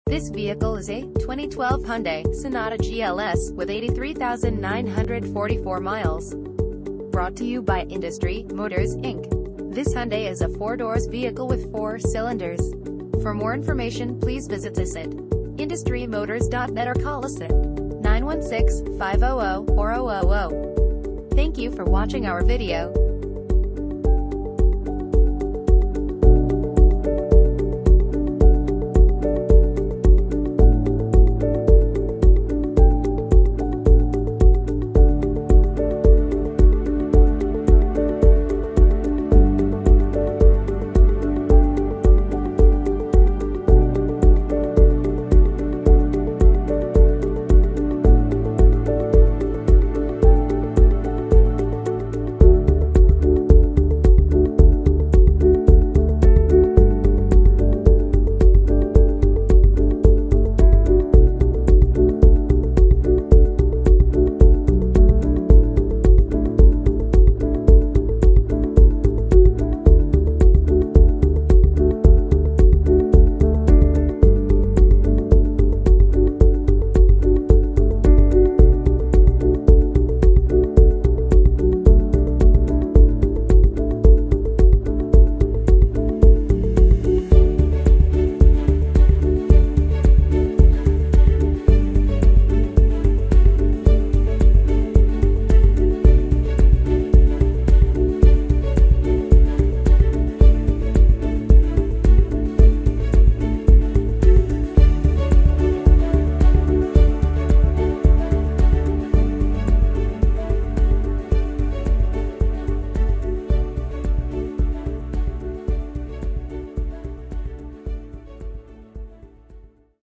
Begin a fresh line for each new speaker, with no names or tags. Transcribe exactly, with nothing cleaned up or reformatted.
This vehicle is a twenty twelve Hyundai Sonata G L S with eighty-three thousand nine hundred forty-four miles. Brought to you by Industry Motors, Incorporated. This Hyundai is a four-doors vehicle with four cylinders. For more information, please visit us at industry motors dot net or call us at nine one six, five zero zero, four zero zero zero. Thank you for watching our video.